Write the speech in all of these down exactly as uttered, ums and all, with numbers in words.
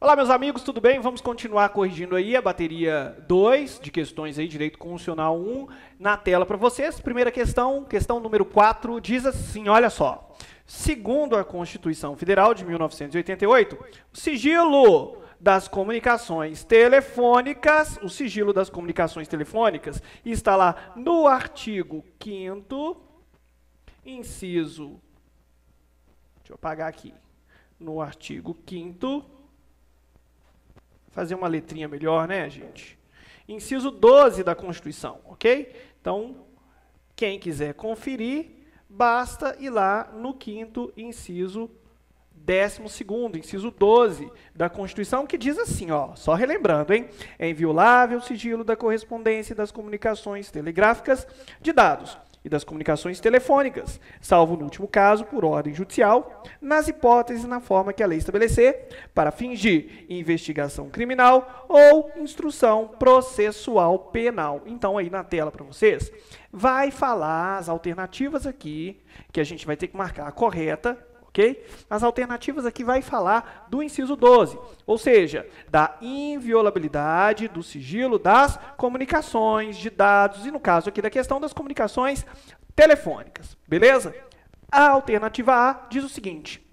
Olá, meus amigos, tudo bem? Vamos continuar corrigindo aí a bateria dois de questões aí, direito constitucional um, na tela para vocês. Primeira questão, questão número quatro, diz assim, olha só. Segundo a Constituição Federal de mil novecentos e oitenta e oito, o sigilo das comunicações telefônicas, o sigilo das comunicações telefônicas está lá no artigo quinto, inciso, deixa eu apagar aqui, no artigo quinto, fazer uma letrinha melhor, né, gente? Inciso doze da Constituição, ok? Então, quem quiser conferir, basta ir lá no quinto inciso décimo segundo, inciso doze da Constituição, que diz assim, ó, só relembrando, hein? É inviolável o sigilo da correspondência e das comunicações telegráficas de dados e das comunicações telefônicas, salvo no último caso, por ordem judicial, nas hipóteses e na forma que a lei estabelecer, para fins de investigação criminal ou instrução processual penal. Então, aí na tela para vocês, vai falar as alternativas aqui, que a gente vai ter que marcar a correta, ok? As alternativas aqui vai falar do inciso doze, ou seja, da inviolabilidade do sigilo das comunicações de dados, e no caso aqui da questão das comunicações telefônicas, beleza? A alternativa A diz o seguinte: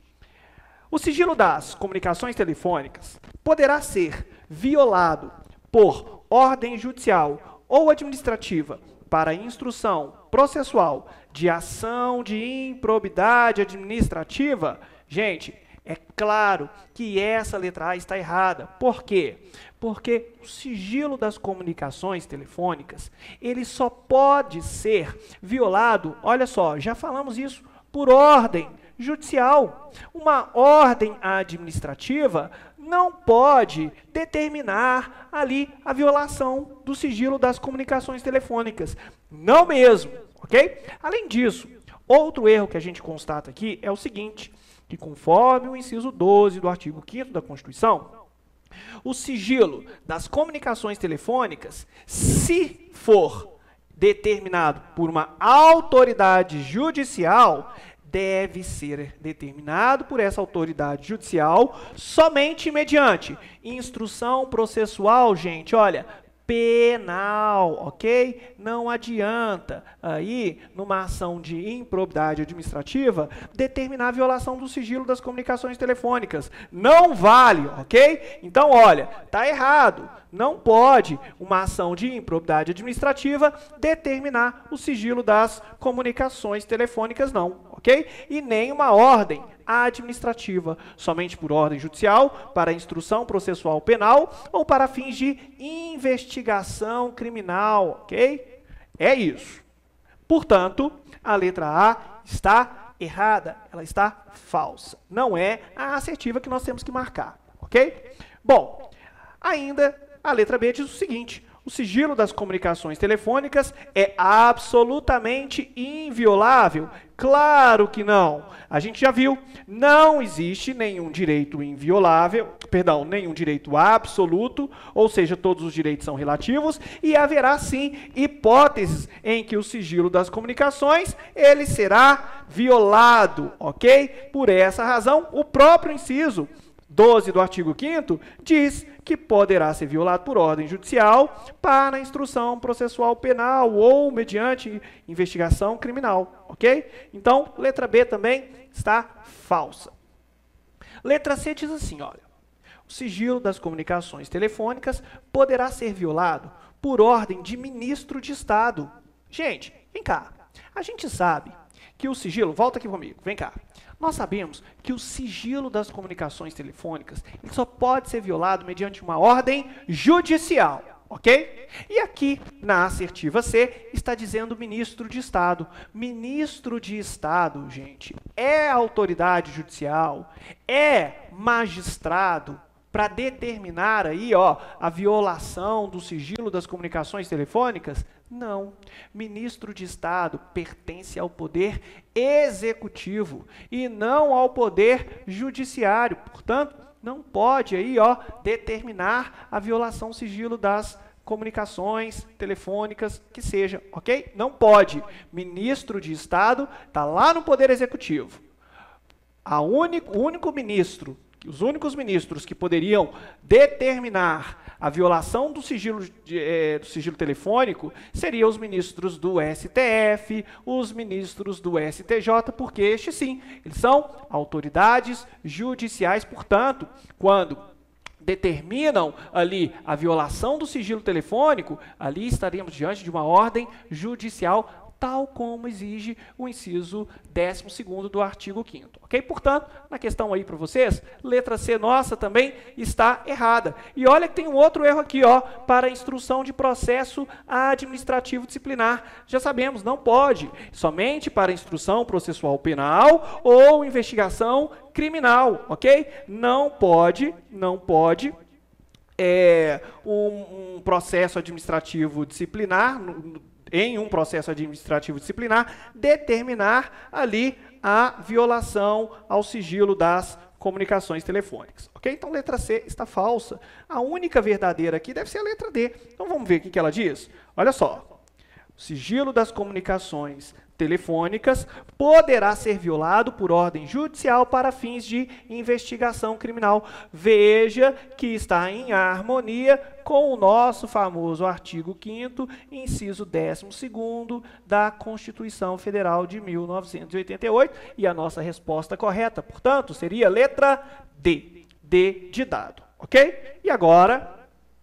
o sigilo das comunicações telefônicas poderá ser violado por ordem judicial ou administrativa para instrução processual de ação de improbidade administrativa. Gente, é claro que essa letra A está errada. Por quê? Porque o sigilo das comunicações telefônicas, ele só pode ser violado, olha só, já falamos isso, por ordem judicial. Uma ordem administrativa não pode determinar ali a violação do sigilo das comunicações telefônicas. Não mesmo, ok? Além disso, outro erro que a gente constata aqui é o seguinte, que conforme o inciso doze do artigo quinto da Constituição, o sigilo das comunicações telefônicas, se for determinado por uma autoridade judicial, deve ser determinado por essa autoridade judicial somente mediante instrução processual, gente, olha, penal, ok? Não adianta aí, numa ação de improbidade administrativa, determinar a violação do sigilo das comunicações telefônicas. Não vale, ok? Então, olha, tá errado. Não pode uma ação de improbidade administrativa determinar o sigilo das comunicações telefônicas, não, ok? E nem uma ordem administrativa, somente por ordem judicial, para instrução processual penal ou para fins de investigação criminal, ok? É isso. Portanto, a letra A está errada, ela está falsa. Não é a assertiva que nós temos que marcar, ok? Bom, ainda a letra B diz o seguinte: o sigilo das comunicações telefônicas é absolutamente inviolável? Claro que não. A gente já viu, não existe nenhum direito inviolável, perdão, nenhum direito absoluto, ou seja, todos os direitos são relativos, e haverá sim hipóteses em que o sigilo das comunicações, ele será violado, ok? Por essa razão, o próprio inciso doze do artigo quinto diz que poderá ser violado por ordem judicial para instrução processual penal ou mediante investigação criminal, ok? Então, letra B também está falsa. Letra C diz assim, olha, o sigilo das comunicações telefônicas poderá ser violado por ordem de ministro de Estado. Gente, vem cá, a gente sabe que o sigilo, volta aqui comigo, vem cá. Nós sabemos que o sigilo das comunicações telefônicas ele só pode ser violado mediante uma ordem judicial, ok? E aqui, na assertiva C, está dizendo ministro de Estado. Ministro de Estado, gente, é autoridade judicial, é magistrado para determinar aí, ó, a violação do sigilo das comunicações telefônicas? Não. Ministro de Estado pertence ao poder executivo e não ao poder judiciário. Portanto, não pode aí, ó, determinar a violação do sigilo das comunicações telefônicas, que seja, ok? Não pode. Ministro de Estado está lá no poder executivo. A único, o único ministro Os únicos ministros que poderiam determinar a violação do sigilo, de, é, do sigilo telefônico seriam os ministros do S T F, os ministros do S T J, porque estes sim, eles são autoridades judiciais, portanto, quando determinam ali a violação do sigilo telefônico, ali estaríamos diante de uma ordem judicial, tal como exige o inciso décimo segundo do artigo quinto, ok? Portanto, na questão aí para vocês, letra C nossa também está errada. E olha que tem um outro erro aqui, ó, para a instrução de processo administrativo disciplinar. Já sabemos, não pode, somente para instrução processual penal ou investigação criminal, ok? Não pode, não pode, é, um, um processo administrativo disciplinar, no, em um processo administrativo disciplinar, determinar ali a violação ao sigilo das comunicações telefônicas. Ok? Então, letra C está falsa. A única verdadeira aqui deve ser a letra D. Então, vamos ver o que ela diz? Olha só. O sigilo das comunicações telefônicas poderá ser violado por ordem judicial para fins de investigação criminal. Veja que está em harmonia com o nosso famoso artigo quinto, inciso décimo segundo da Constituição Federal de mil novecentos e oitenta e oito, e a nossa resposta correta, portanto, seria a letra D, D de dado, ok? E agora,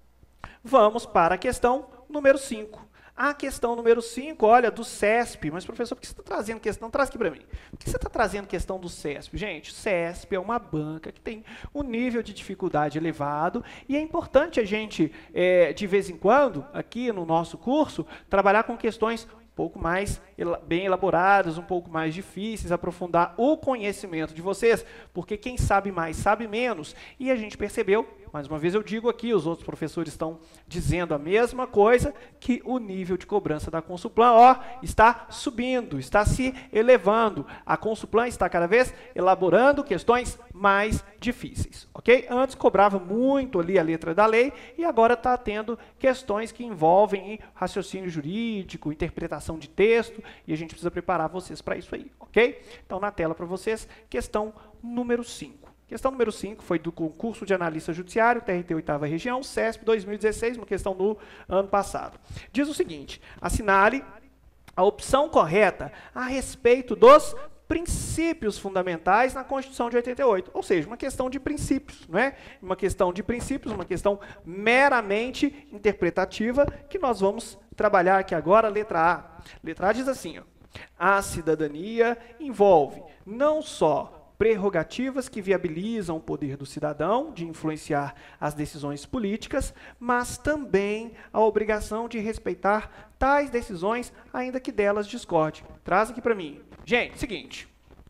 vamos para a questão número cinco. A questão número cinco, olha, do C E S P. Mas, professor, por que você está trazendo questão? Traz aqui para mim. Por que você está trazendo questão do C E S P? Gente, o C E S P é uma banca que tem um nível de dificuldade elevado e é importante a gente, é, de vez em quando, aqui no nosso curso, trabalhar com questões um pouco mais bem elaboradas, um pouco mais difíceis, aprofundar o conhecimento de vocês, porque quem sabe mais sabe menos. E a gente percebeu, mais uma vez eu digo aqui, os outros professores estão dizendo a mesma coisa, que o nível de cobrança da Consulplan, ó, está subindo, está se elevando. A Consulplan está cada vez elaborando questões mais difíceis, ok? Antes cobrava muito ali a letra da lei e agora está tendo questões que envolvem raciocínio jurídico, interpretação de texto, e a gente precisa preparar vocês para isso aí, ok? Então, na tela para vocês, questão número cinco. Questão número cinco foi do concurso de analista judiciário, T R T oitava Região, C E S P dois mil e dezesseis, uma questão do ano passado. Diz o seguinte: assinale a opção correta a respeito dos princípios fundamentais na Constituição de oitenta e oito, ou seja, uma questão de princípios, não é? Uma questão de princípios, uma questão meramente interpretativa, que nós vamos trabalhar aqui agora, letra A. Letra A diz assim, ó, a cidadania envolve não só prerrogativas que viabilizam o poder do cidadão de influenciar as decisões políticas, mas também a obrigação de respeitar tais decisões, ainda que delas discorde. Traz aqui para mim. Gente, seguinte.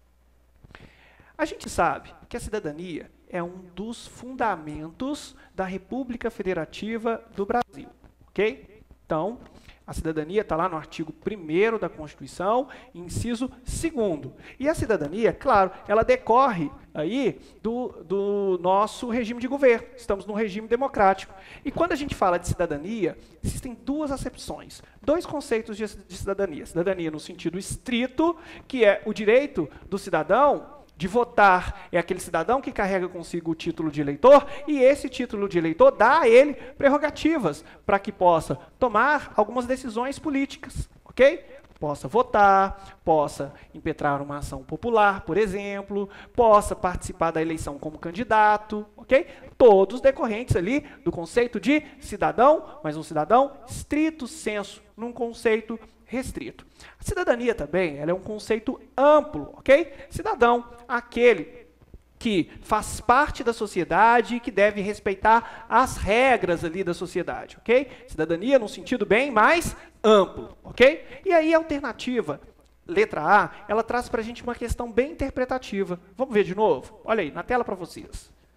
A gente sabe que a cidadania é um dos fundamentos da República Federativa do Brasil, ok? Então, a cidadania está lá no artigo primeiro da Constituição, inciso segundo. E a cidadania, claro, ela decorre aí do, do nosso regime de governo. Estamos num regime democrático. E quando a gente fala de cidadania, existem duas acepções, dois conceitos de, de cidadania. Cidadania no sentido estrito, que é o direito do cidadão de votar, é aquele cidadão que carrega consigo o título de eleitor, e esse título de eleitor dá a ele prerrogativas para que possa tomar algumas decisões políticas, ok? Possa votar, possa impetrar uma ação popular, por exemplo, possa participar da eleição como candidato, ok? Todos decorrentes ali do conceito de cidadão, mas um cidadão estrito sensu, num conceito restrito. A cidadania também, ela é um conceito amplo, ok? Cidadão, aquele que faz parte da sociedade e que deve respeitar as regras ali da sociedade, ok? Cidadania num sentido bem mais amplo, ok? E aí a alternativa, letra A, ela traz para a gente uma questão bem interpretativa. Vamos ver de novo? Olha aí, na tela para vocês.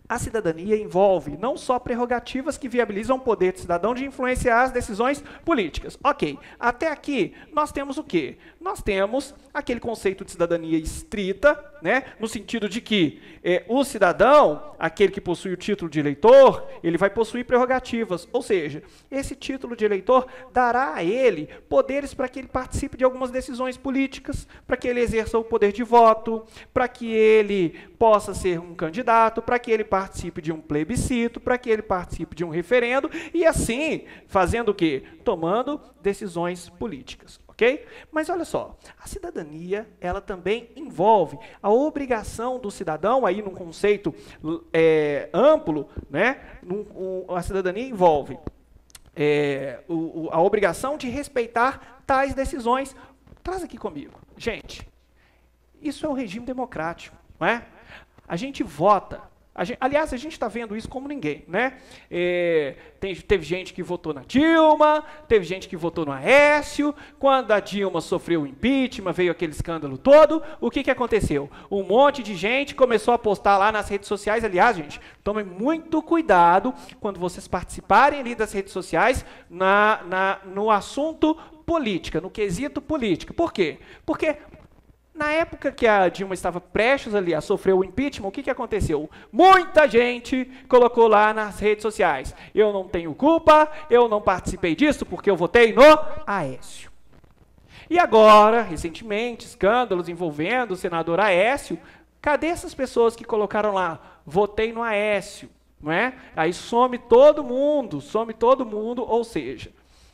A cidadania envolve não só prerrogativas que viabilizam o poder do cidadão de influenciar as decisões políticas. Ok, até aqui nós temos o quê? Nós temos aquele conceito de cidadania estrita, né, no sentido de que é, o cidadão, aquele que possui o título de eleitor, ele vai possuir prerrogativas, ou seja, esse título de eleitor dará a ele poderes para que ele participe de algumas decisões políticas, para que ele exerça o poder de voto, para que ele possa ser um candidato, para que ele participe de um plebiscito, para que ele participe de um referendo, e assim, fazendo o quê? Tomando decisões políticas, ok? Mas olha só, a cidadania, ela também envolve a obrigação do cidadão, aí num conceito é, amplo, né? Num, um, a cidadania envolve é, o, o, a obrigação de respeitar tais decisões. Traz aqui comigo. Gente, isso é o regime democrático, não é? A gente vota. A gente, aliás, a gente está vendo isso como ninguém, né? É, tem, teve gente que votou na Dilma, teve gente que votou no Aécio. Quando a Dilma sofreu o impeachment, veio aquele escândalo todo, o que, que aconteceu? Um monte de gente começou a postar lá nas redes sociais. Aliás, gente, tomem muito cuidado quando vocês participarem ali das redes sociais na, na, no assunto política, no quesito política. Por quê? Porque na época que a Dilma estava prestes ali a sofrer o impeachment, o que, que aconteceu? Muita gente colocou lá nas redes sociais: eu não tenho culpa, eu não participei disso porque eu votei no Aécio. E agora, recentemente, escândalos envolvendo o senador Aécio. Cadê essas pessoas que colocaram lá, votei no Aécio? Não é? Aí some todo mundo, some todo mundo, ou seja,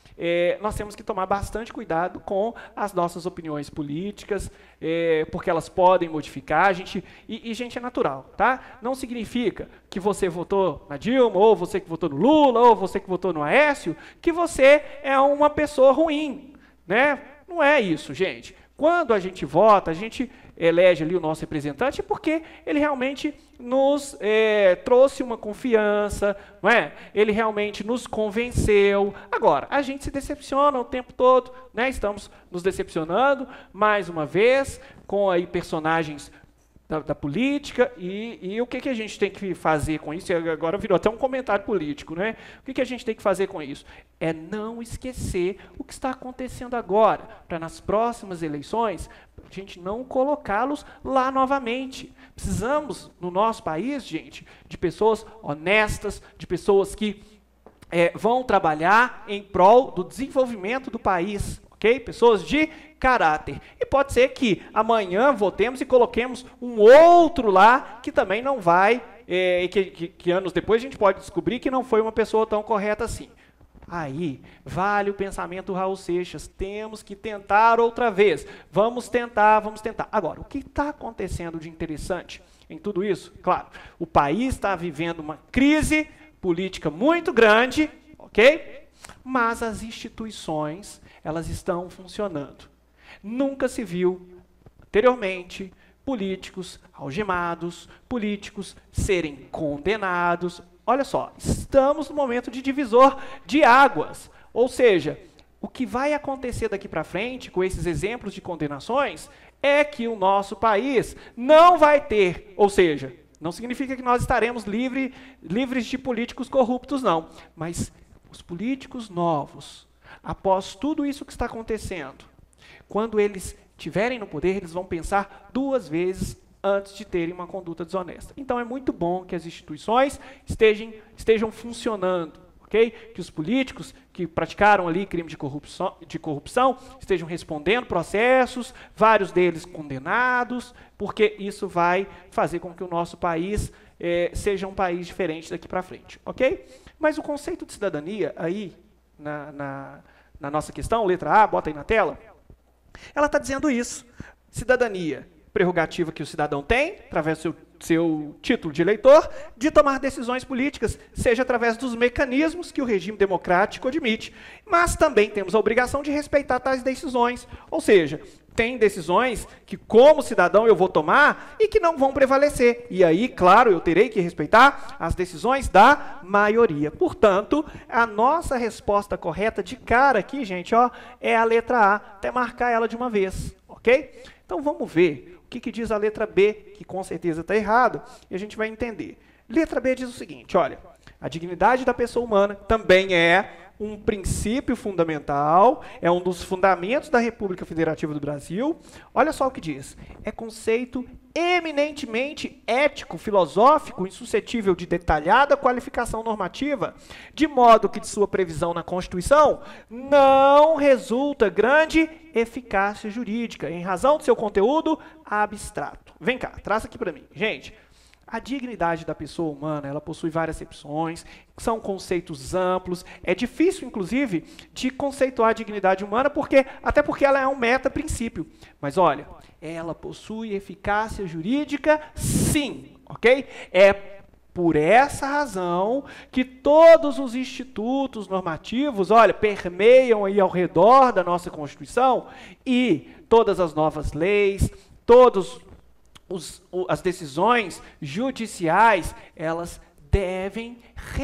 É, nós temos que tomar bastante cuidado com as nossas opiniões políticas, é, porque elas podem modificar, a gente, e, e gente é natural, tá? Não significa que você votou na Dilma, ou você que votou no Lula, ou você que votou no Aécio, que você é uma pessoa ruim, né? Não é isso, gente. Quando a gente vota, a gente elege ali o nosso representante porque ele realmente nos é, trouxe uma confiança, não é? Ele realmente nos convenceu. Agora, a gente se decepciona o tempo todo, né? Estamos nos decepcionando mais uma vez com aí personagens da, da política e, e o que, que a gente tem que fazer com isso? Agora virou até um comentário político, né? O que, que a gente tem que fazer com isso? É não esquecer o que está acontecendo agora, para nas próximas eleições a gente não colocá-los lá novamente. Precisamos, no nosso país, gente, de pessoas honestas, de pessoas que é, vão trabalhar em prol do desenvolvimento do país, ok? Pessoas de caráter. E pode ser que amanhã votemos e coloquemos um outro lá que também não vai, é, que, que, que anos depois a gente pode descobrir que não foi uma pessoa tão correta assim. Aí, vale o pensamento Raul Seixas, temos que tentar outra vez, vamos tentar, vamos tentar. Agora, o que está acontecendo de interessante em tudo isso? Claro, o país está vivendo uma crise política muito grande, ok? Mas as instituições, elas estão funcionando. Nunca se viu, anteriormente, políticos algemados, políticos serem condenados. Olha só, estamos no momento de divisor de águas, ou seja, o que vai acontecer daqui para frente com esses exemplos de condenações é que o nosso país não vai ter, ou seja, não significa que nós estaremos livre, livres de políticos corruptos, não, mas os políticos novos, após tudo isso que está acontecendo, quando eles estiverem no poder, eles vão pensar duas vezes antes de terem uma conduta desonesta. Então é muito bom que as instituições estejam, estejam funcionando, ok? Que os políticos que praticaram ali crime de corrupção, de corrupção estejam respondendo processos, vários deles condenados, porque isso vai fazer com que o nosso país eh, seja um país diferente daqui para frente, ok? Mas o conceito de cidadania aí, na, na, na nossa questão, letra A, bota aí na tela, ela está dizendo isso. Cidadania, prerrogativa que o cidadão tem, através do seu, seu título de eleitor, de tomar decisões políticas, seja através dos mecanismos que o regime democrático admite. Mas também temos a obrigação de respeitar tais decisões. Ou seja, tem decisões que, como cidadão, eu vou tomar e que não vão prevalecer. E aí, claro, eu terei que respeitar as decisões da maioria. Portanto, a nossa resposta correta de cara aqui, gente, ó, é a letra A. Até marcar ela de uma vez, ok? Então, vamos ver o que, que diz a letra B, que com certeza está errado, e a gente vai entender. Letra B diz o seguinte, olha, a dignidade da pessoa humana também é um princípio fundamental, é um dos fundamentos da República Federativa do Brasil. Olha só o que diz. É conceito eminentemente ético, filosófico, insuscetível de detalhada qualificação normativa, de modo que de sua previsão na Constituição não resulta grande eficácia jurídica, em razão do seu conteúdo abstrato. Vem cá, traz aqui para mim. Gente, a dignidade da pessoa humana, ela possui várias acepções, são conceitos amplos, é difícil, inclusive, de conceituar a dignidade humana, porque, até porque ela é um meta-princípio. Mas, olha, ela possui eficácia jurídica, sim, ok? É por essa razão que todos os institutos normativos, olha, permeiam aí ao redor da nossa Constituição e todas as novas leis, todos Os, as decisões judiciais, elas devem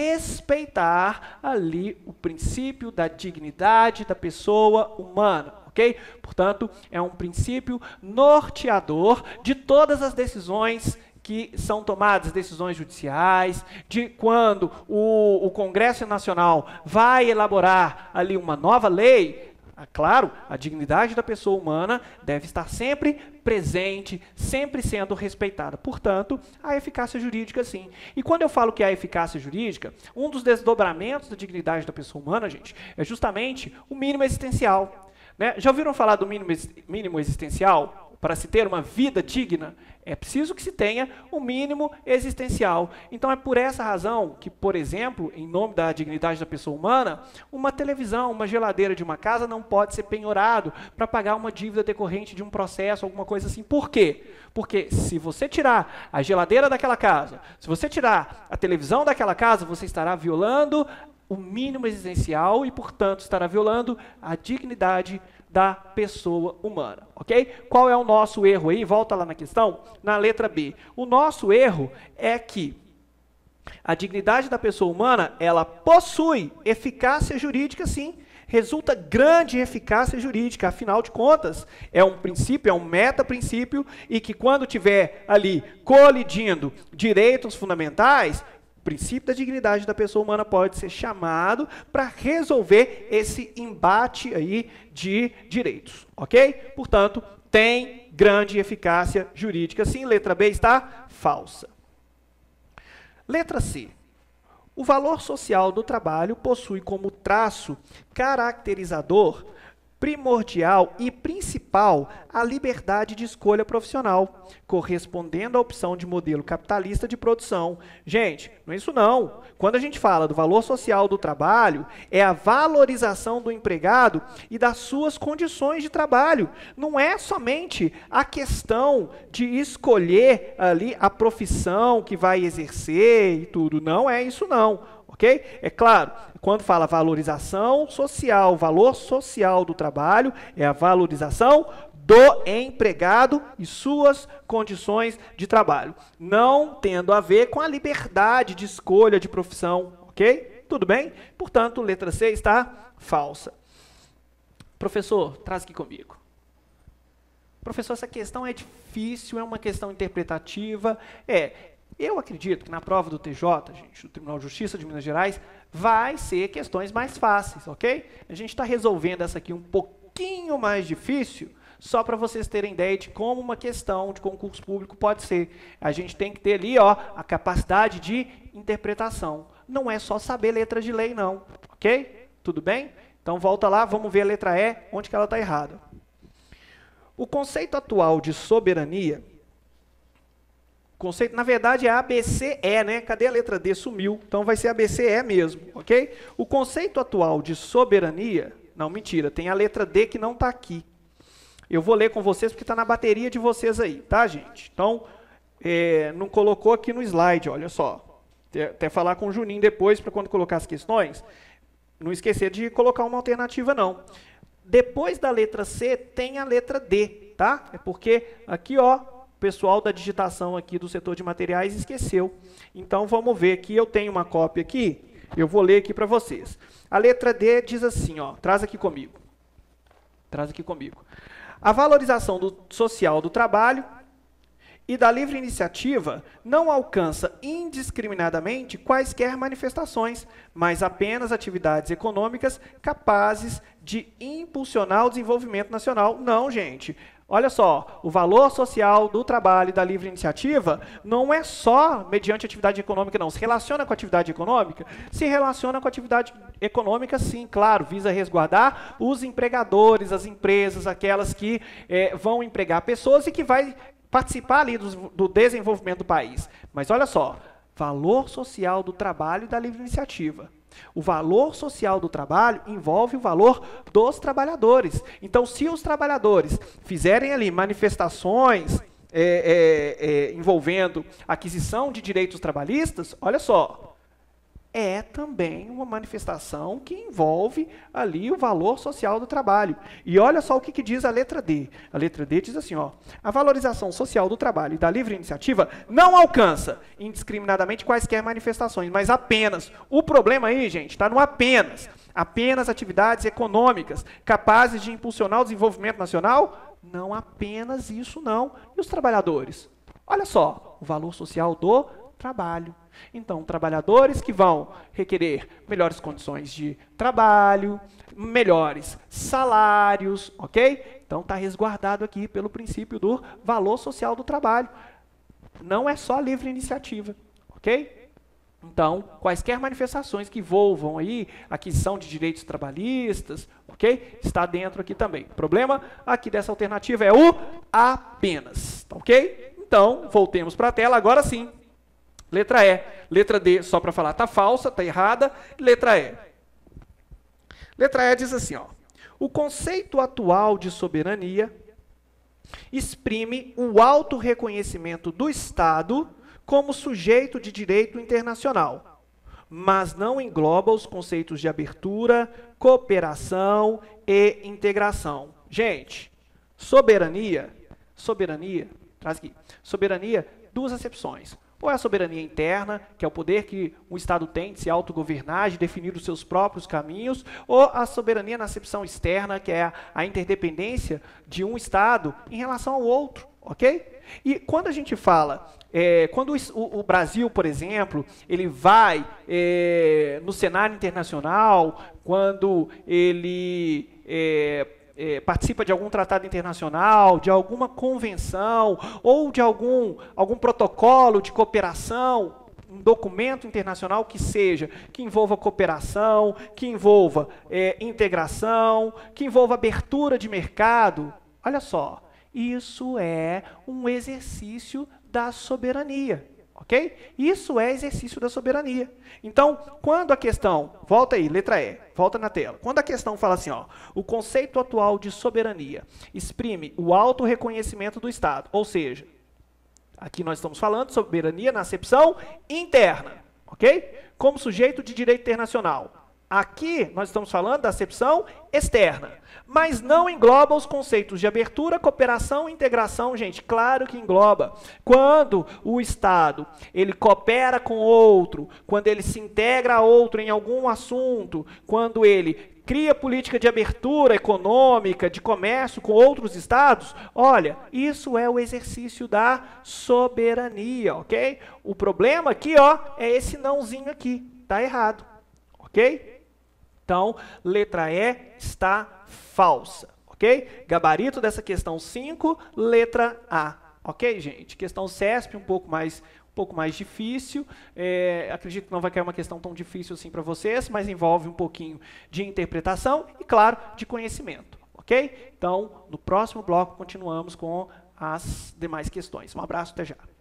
respeitar ali o princípio da dignidade da pessoa humana, ok? Portanto, é um princípio norteador de todas as decisões que são tomadas, decisões judiciais, de quando o, o Congresso Nacional vai elaborar ali uma nova lei. Claro, a dignidade da pessoa humana deve estar sempre presente, sempre sendo respeitada. Portanto, a eficácia jurídica, sim. E quando eu falo que há eficácia jurídica, um dos desdobramentos da dignidade da pessoa humana, gente, é justamente o mínimo existencial. Né? Já ouviram falar do mínimo, mínimo existencial? Para se ter uma vida digna, é preciso que se tenha um mínimo existencial. Então é por essa razão que, por exemplo, em nome da dignidade da pessoa humana, uma televisão, uma geladeira de uma casa não pode ser penhorado para pagar uma dívida decorrente de um processo, alguma coisa assim. Por quê? Porque se você tirar a geladeira daquela casa, se você tirar a televisão daquela casa, você estará violando o mínimo existencial e, portanto, estará violando a dignidade da pessoa humana, ok? Qual é o nosso erro aí? Volta lá na questão, na letra B. O nosso erro é que a dignidade da pessoa humana, ela possui eficácia jurídica, sim, resulta grande eficácia jurídica, afinal de contas, é um princípio, é um meta-princípio, e que quando tiver ali colidindo direitos fundamentais, o princípio da dignidade da pessoa humana pode ser chamado para resolver esse embate aí de direitos, ok? Portanto, tem grande eficácia jurídica. Sim, letra B está falsa. Letra C. O valor social do trabalho possui como traço caracterizador primordial e principal a liberdade de escolha profissional, correspondendo à opção de modelo capitalista de produção. Gente, não é isso não. Quando a gente fala do valor social do trabalho, é a valorização do empregado e das suas condições de trabalho. Não é somente a questão de escolher ali a profissão que vai exercer e tudo. Não é isso não. Ok? É claro, quando fala valorização social, valor social do trabalho, é a valorização do empregado e suas condições de trabalho, não tendo a ver com a liberdade de escolha de profissão, ok? Tudo bem? Portanto, letra C está falsa. Professor, traz aqui comigo. Professor, essa questão é difícil, é uma questão interpretativa, é... Eu acredito que na prova do T J, gente, do Tribunal de Justiça de Minas Gerais, vai ser questões mais fáceis, ok? A gente está resolvendo essa aqui um pouquinho mais difícil, só para vocês terem ideia de como uma questão de concurso público pode ser. A gente tem que ter ali, ó, a capacidade de interpretação. Não é só saber letra de lei, não, ok? Tudo bem? Então volta lá, vamos ver a letra E, onde que ela está errada. O conceito atual de soberania... Conceito, na verdade, é A B C E, né? Cadê a letra D? Sumiu. Então vai ser A B C E mesmo, ok? O conceito atual de soberania... Não, mentira, tem a letra D que não está aqui. Eu vou ler com vocês porque está na bateria de vocês aí, tá, gente? Então, é, não colocou aqui no slide, olha só. Até falar com o Juninho depois, para quando colocar as questões, não esquecer de colocar uma alternativa, não. Depois da letra C, tem a letra D, tá? É porque aqui, ó... O pessoal da digitação aqui do setor de materiais esqueceu. Então, vamos ver aqui, eu tenho uma cópia aqui, eu vou ler aqui para vocês. A letra D diz assim, ó, traz aqui comigo. Traz aqui comigo. A valorização do, social do trabalho e da livre iniciativa não alcança indiscriminadamente quaisquer manifestações, mas apenas atividades econômicas capazes de impulsionar o desenvolvimento nacional. Não, gente. Olha só, o valor social do trabalho e da livre iniciativa não é só mediante atividade econômica, não. Se relaciona com a atividade econômica? Se relaciona com a atividade econômica, sim, claro, visa resguardar os empregadores, as empresas, aquelas que eh, vão empregar pessoas e que vai participar ali do, do desenvolvimento do país. Mas olha só, valor social do trabalho e da livre iniciativa. O valor social do trabalho envolve o valor dos trabalhadores. Então, se os trabalhadores fizerem ali manifestações é, é, é, envolvendo aquisição de direitos trabalhistas, olha só, é também uma manifestação que envolve ali o valor social do trabalho. E olha só o que, que diz a letra D. A letra D diz assim, ó, a valorização social do trabalho e da livre iniciativa não alcança indiscriminadamente quaisquer manifestações, mas apenas. O problema aí, gente, está no apenas. Apenas atividades econômicas capazes de impulsionar o desenvolvimento nacional? Não apenas isso, não. E os trabalhadores? Olha só, o valor social do trabalho. Então, trabalhadores que vão requerer melhores condições de trabalho, melhores salários, ok? Então, está resguardado aqui pelo princípio do valor social do trabalho. Não é só livre iniciativa, ok? Então, quaisquer manifestações que envolvam aí aquisição de direitos trabalhistas, ok? Está dentro aqui também. O problema aqui dessa alternativa é o apenas, ok? Então, voltemos para a tela, agora sim. Letra E. Letra D, só para falar, está falsa, está errada. Letra E. Letra E diz assim, ó, o conceito atual de soberania exprime o autorreconhecimento do Estado como sujeito de direito internacional, mas não engloba os conceitos de abertura, cooperação e integração. Gente, soberania, soberania, traz aqui, soberania, duas acepções. Ou é a soberania interna, que é o poder que o Estado tem de se autogovernar, de definir os seus próprios caminhos, ou a soberania na acepção externa, que é a interdependência de um Estado em relação ao outro, ok? E quando a gente fala, é, quando o, o Brasil, por exemplo, ele vai é, no cenário internacional, quando ele é, É, participa de algum tratado internacional, de alguma convenção, ou de algum, algum protocolo de cooperação, um documento internacional que seja, que envolva cooperação, que envolva é, integração, que envolva abertura de mercado, olha só, isso é um exercício da soberania. Ok? Isso é exercício da soberania. Então, quando a questão, volta aí, letra E, volta na tela. Quando a questão fala assim, ó, o conceito atual de soberania exprime o autorreconhecimento do Estado, ou seja, aqui nós estamos falando de soberania na acepção interna, ok? Como sujeito de direito internacional. Aqui nós estamos falando da acepção externa, mas não engloba os conceitos de abertura, cooperação e integração, gente. Claro que engloba. Quando o Estado ele coopera com outro, quando ele se integra a outro em algum assunto, quando ele cria política de abertura econômica, de comércio com outros estados, olha, isso é o exercício da soberania, ok? O problema aqui, ó, é esse nãozinho aqui, tá errado, ok? Então, letra E está falsa, ok? Gabarito dessa questão cinco, letra A, ok, gente? Questão C E S P um pouco mais, um pouco mais difícil, é, acredito que não vai cair uma questão tão difícil assim para vocês, mas envolve um pouquinho de interpretação e, claro, de conhecimento, ok? Então, no próximo bloco, continuamos com as demais questões. Um abraço, até já.